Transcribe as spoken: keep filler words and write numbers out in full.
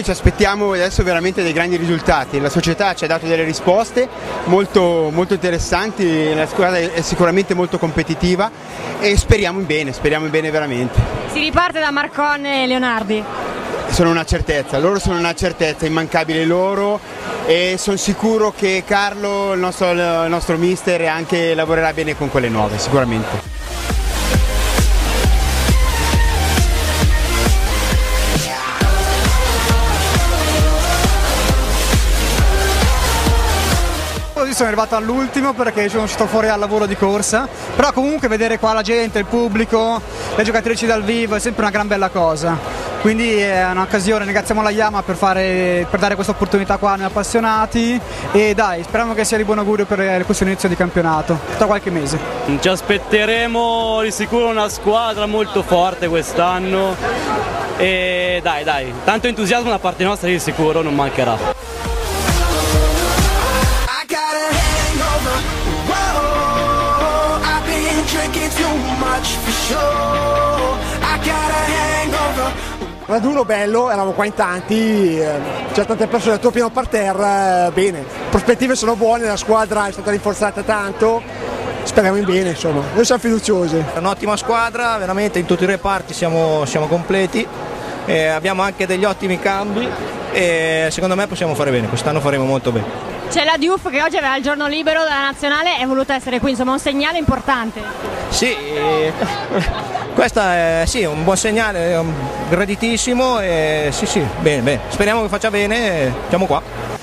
noi ci aspettiamo adesso veramente dei grandi risultati, la società ci ha dato delle risposte molto, molto interessanti, la squadra è sicuramente molto competitiva e speriamo in bene, speriamo in bene veramente. Si riparte da Marcon e Leonardi? Sono una certezza, loro sono una certezza, immancabile loro, e sono sicuro che Carlo, il nostro, il nostro mister, anche lavorerà bene con quelle nuove, sicuramente. Sono arrivato all'ultimo perché sono uscito fuori al lavoro di corsa, però comunque vedere qua la gente, il pubblico, le giocatrici dal vivo è sempre una gran bella cosa, quindi è un'occasione, ringraziamo la Yamaha per, fare, per dare questa opportunità qua a noi appassionati e dai, speriamo che sia di buon augurio per questo inizio di campionato, tra qualche mese. Ci aspetteremo di sicuro una squadra molto forte quest'anno e dai dai, tanto entusiasmo da parte nostra di sicuro non mancherà. Raduno bello, eravamo qua in tanti, c'è tante persone, tutto pieno parterre, bene. Prospettive sono buone, la squadra è stata rinforzata tanto, speriamo in bene, insomma, noi siamo fiduciosi. È un'ottima squadra, veramente in tutti i reparti siamo, siamo completi, eh, abbiamo anche degli ottimi cambi e secondo me possiamo fare bene, quest'anno faremo molto bene. C'è la Diouf che oggi aveva il giorno libero dalla nazionale e è voluta essere qui, insomma un segnale importante. Sì, eh, questo è sì, un buon segnale, graditissimo e sì sì, bene, bene. Speriamo che faccia bene e siamo qua.